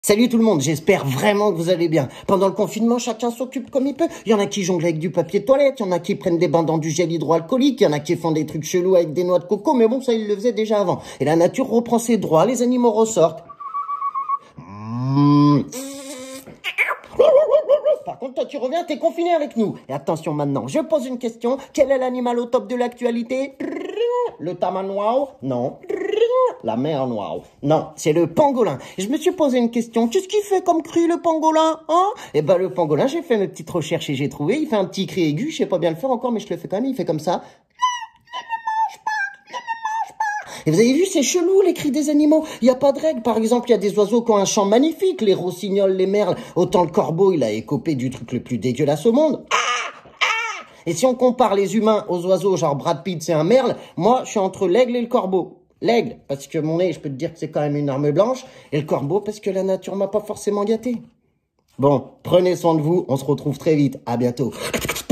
Salut tout le monde, j'espère vraiment que vous allez bien. Pendant le confinement, chacun s'occupe comme il peut. Il y en a qui jonglent avec du papier de toilette, il y en a qui prennent des bains dans du gel hydroalcoolique, il y en a qui font des trucs chelous avec des noix de coco, mais bon, ça, ils le faisaient déjà avant. Et la nature reprend ses droits, les animaux ressortent. Par contre, toi, tu reviens, t'es confiné avec nous. Et attention maintenant, je pose une question. Quel est l'animal au top de l'actualité? Le tamanoir? Non. La mer noire? Non, c'est le pangolin. Et je me suis posé une question. Qu'est-ce qu'il fait comme cri, le pangolin? Hein? Eh ben, le pangolin, j'ai fait mes petites recherches et j'ai trouvé. Il fait un petit cri aigu. Je sais pas bien le faire encore, mais je le fais quand même. Il fait comme ça. Et vous avez vu, c'est chelou, les cris des animaux. Il n'y a pas de règle. Par exemple, il y a des oiseaux qui ont un chant magnifique. Les rossignols, les merles. Autant le corbeau, il a écopé du truc le plus dégueulasse au monde. Et si on compare les humains aux oiseaux, genre Brad Pitt, c'est un merle, moi, je suis entre l'aigle et le corbeau. L'aigle, parce que mon nez, je peux te dire que c'est quand même une arme blanche. Et le corbeau, parce que la nature m'a pas forcément gâté. Bon, prenez soin de vous. On se retrouve très vite. À bientôt.